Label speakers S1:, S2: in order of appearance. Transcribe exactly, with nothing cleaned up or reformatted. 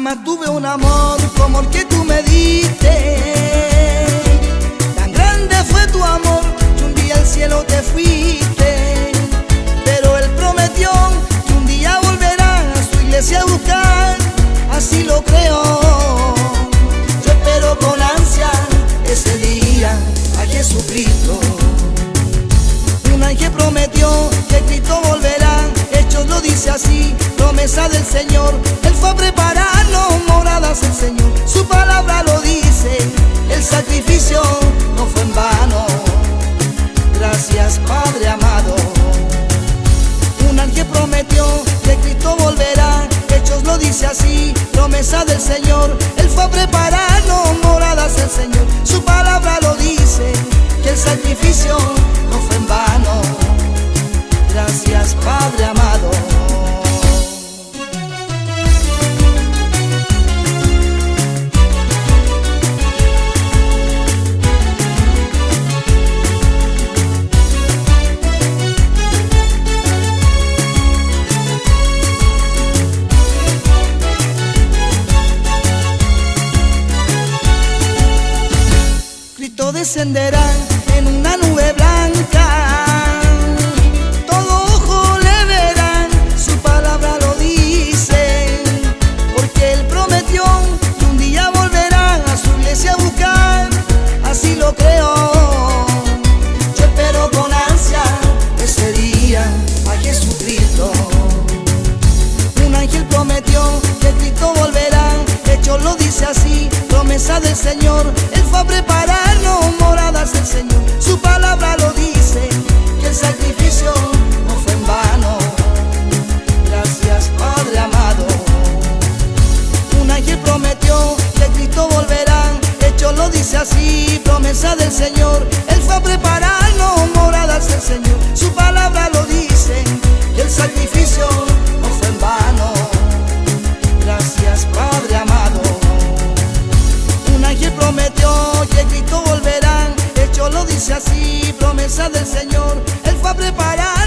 S1: Jamás tuve un amor como el que tú me diste. Tan grande fue tu amor que un día al cielo te fuiste. Pero Él prometió que un día volverá a su iglesia a buscar. Así lo creo. Yo espero con ansia ese día a Jesucristo. Un ángel prometió que Cristo volverá. Hechos lo dice así, promesa del Señor. Él fue a prepararnos moradas el Señor. Su palabra lo dice, el sacrificio no fue en vano. Gracias, Padre amado. Un ángel prometió que Cristo volverá. Hechos lo dice así, promesa del Señor. Él fue a prepararnos moradas el Señor. Su palabra lo dice, que el sacrificio no fue en vano. Gracias, Padre amado. Cristo descenderá en una nube blanca. Todo ojo le verán, su palabra lo dice. Porque Él prometió que un día volverá a su iglesia a buscar. Así lo creo. Yo espero con ansia ese día a Jesucristo. Un ángel prometió que Cristo volverá. Hecho lo dice así, promesa del Señor. Él fue a prepararnos moradas el Señor. Su palabra lo dice, que el sacrificio no fue en vano. Gracias, Padre amado. Un ángel prometió que Cristo volverá. Hecho lo dice así, promesa del Señor. Él fue a prepararnos moradas el Señor. Su palabra lo dice, que el sacrificio no fue en vano. Gracias, Padre amado. Un ángel prometió que Cristo volverá. Hecho lo dice así, promesa del Señor. Él fue a preparar